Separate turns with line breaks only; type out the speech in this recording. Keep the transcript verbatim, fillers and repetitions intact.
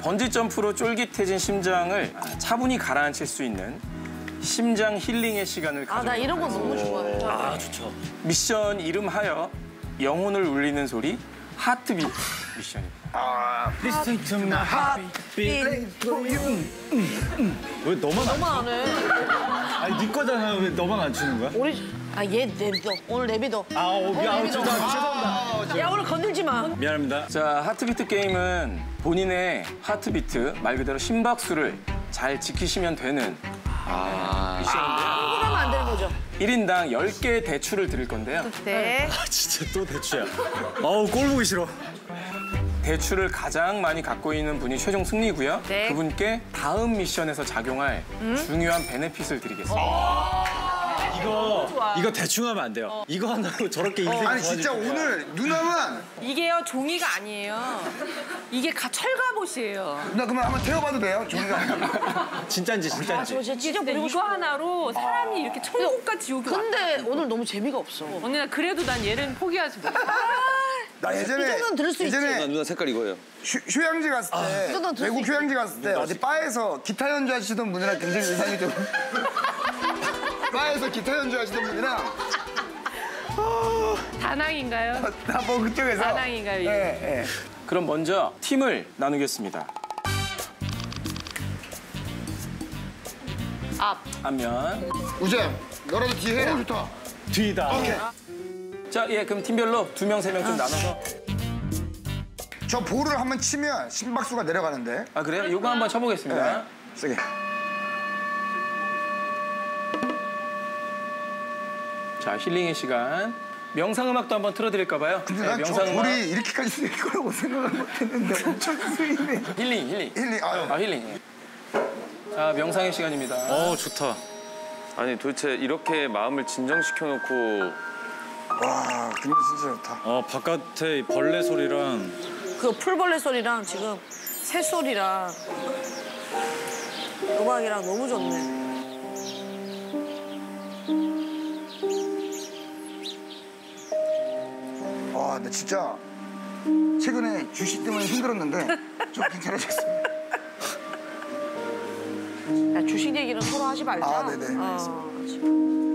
번지 점프로 쫄깃해진 심장을 차분히 가라앉힐 수 있는 심장 힐링의 시간을 가져.
아, 나 이런 거 너무 좋아해.
아, 좋죠.
미션 이름하여 영혼을 울리는 소리 하트비트 미션입니다.
아,
Listen to my heartbeat. 왜 너만
너무 안 해.
아니 네 거잖아. 왜 너만 안 추는 거야?
우리 아, 얘 내비둬. 오늘 내비둬.
아, 어, 미안.
내비둬.
죄송합니다.
야, 오늘 건들지 마.
미안합니다.
자, 하트비트 게임은 본인의 하트비트, 말 그대로 심박수를 잘 지키시면 되는 아... 미션인데요.
흥분하면 안 되는 거죠.
일 인당 열 개의 대추를 드릴 건데요.
네.
아, 진짜 또 대추야. 어우, 꼴 보기 싫어.
대추를 가장 많이 갖고 있는 분이 최종 승리고요.
네.
그분께 다음 미션에서 작용할 음? 중요한 베네핏을 드리겠습니다.
이거 이거 대충 하면 안 돼요. 어. 이거 하나로 저렇게 인생이
아니 진짜
좋아질
오늘 누나만
이게요 종이가 아니에요. 이게 가, 철갑옷이에요.
누나 그러면 한번 태워봐도 돼요? 종이가
진짜인지 진짜인지.
저 진짜 찢어
근데
버리고
이거
싶어.
하나로 사람이 이렇게 천국같이 여기 와.
근데 오늘 너무 재미가 없어.
언니 나 그래도 난 얘는 포기하지 못.
나 예전에
이 정도는 들을 수
예전에
있지.
누나 색깔 이거예요.
휴, 휴양지 갔을 때
이 정도는 들을
외국
수
휴양지 갔을 때 어디 바에서 기타 연주하시던 분이랑 굉장히 인상이 좀 바에서 기타 연주하시던 분이랑
다낭인가요?
나뭐 그쪽에서
다낭인가요, 이거?
예, 예.
그럼 먼저 팀을 나누겠습니다.
앞.
앞면.
우재 너라도 뒤에 해. 어, 좋다.
뒤다.
오케이.
자, 예, 그럼 팀별로 두 명, 세 명 좀 나눠서.
저 볼을 한번 치면 심박수가 내려가는데.
아, 그래요? 이거 한번 쳐보겠습니다.
네. 세게.
자, 힐링의 시간. 명상음악도 한번 틀어드릴까 봐요.
근데
네,
난 저
명상음악.
볼이 이렇게까지 쓸 거라고 생각을 못했는데 엄청 쓰이네.
힐링, 힐링.
힐링. 아유.
아, 힐링. 자, 명상의 시간입니다.
어, 좋다.
아니 도대체 이렇게 마음을 진정시켜놓고
와, 근데 진짜 좋다.
어, 바깥에 벌레 소리랑
그 풀벌레 소리랑 지금 새 소리랑 음악이랑 너무 좋네.
와, 근데 진짜 최근에 주식 때문에 힘들었는데 좀 괜찮아졌어요.
야, 주식 얘기는 서로 하지 말자.
아, 네네.
어, 지금.